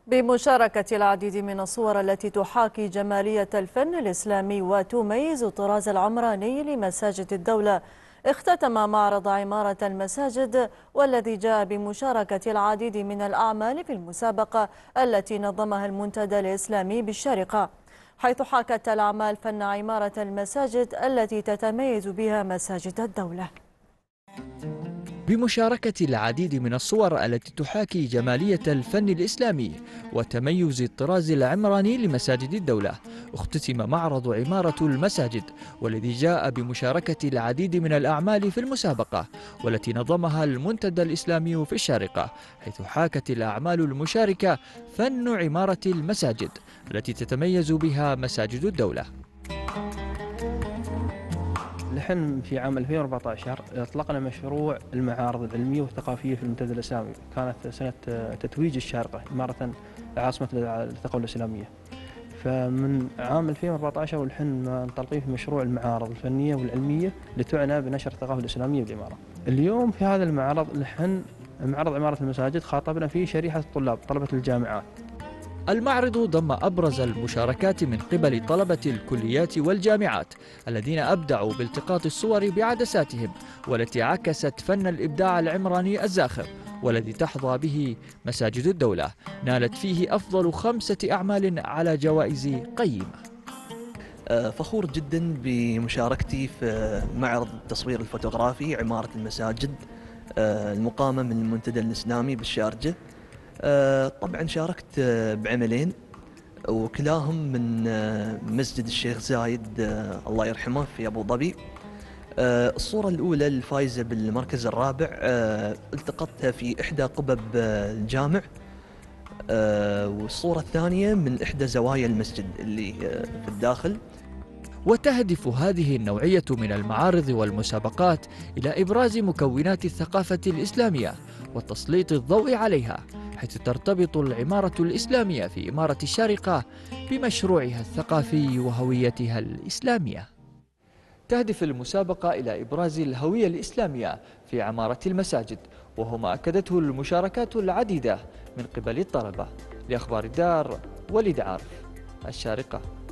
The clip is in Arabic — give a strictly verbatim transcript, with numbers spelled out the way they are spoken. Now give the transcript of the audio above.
بمشاركة العديد من الصور التي تحاكي جمالية الفن الإسلامي وتميز الطراز العمراني لمساجد الدولة، اختتم معرض عمارة المساجد والذي جاء بمشاركة العديد من الأعمال في المسابقة التي نظمها المنتدى الإسلامي بالشارقة، حيث حاكت الأعمال فن عمارة المساجد التي تتميز بها مساجد الدولة. بمشاركة العديد من الصور التي تحاكي جمالية الفن الإسلامي وتميز الطراز العمراني لمساجد الدولة، اختتم معرض عمارة المساجد والذي جاء بمشاركة العديد من الأعمال في المسابقة والتي نظمها المنتدى الإسلامي في الشارقة، حيث حاكت الأعمال المشاركة فن عمارة المساجد التي تتميز بها مساجد الدولة. نحن في عام ألفين وأربعة عشر أطلقنا مشروع المعارض العلمية والثقافية في المنتدى الإسلامي، كانت سنة تتويج الشارقة إمارة عاصمة الثقافة الإسلامية. فمن عام ألفين وأربعة عشر ونحن منطلقين في مشروع المعارض الفنية والعلمية لتعنى بنشر الثقافة الإسلامية بالإمارة. اليوم في هذا المعرض نحن معرض عمارة المساجد خاطبنا فيه شريحة الطلاب طلبة الجامعات. المعرض ضم أبرز المشاركات من قبل طلبة الكليات والجامعات الذين أبدعوا بالتقاط الصور بعدساتهم والتي عكست فن الإبداع العمراني الزاخر والذي تحظى به مساجد الدولة، نالت فيه أفضل خمسة أعمال على جوائز قيمة. فخور جدا بمشاركتي في معرض التصوير الفوتوغرافي عمارة المساجد المقامة من المنتدى الإسلامي بالشارجة. طبعا شاركت بعملين وكلاهم من مسجد الشيخ زايد الله يرحمه في أبو ظبي. الصورة الأولى الفائزة بالمركز الرابع التقطتها في إحدى قبب الجامع، والصورة الثانية من إحدى زوايا المسجد اللي في الداخل. وتهدف هذه النوعية من المعارض والمسابقات إلى إبراز مكونات الثقافة الإسلامية وتسليط الضوء عليها، حيث ترتبط العمارة الإسلامية في إمارة الشارقة بمشروعها الثقافي وهويتها الإسلامية. تهدف المسابقة إلى إبراز الهوية الإسلامية في عمارة المساجد، وهو ما أكدته المشاركات العديدة من قبل الطلبة. لأخبار الدار، وليد عارف، الشارقة.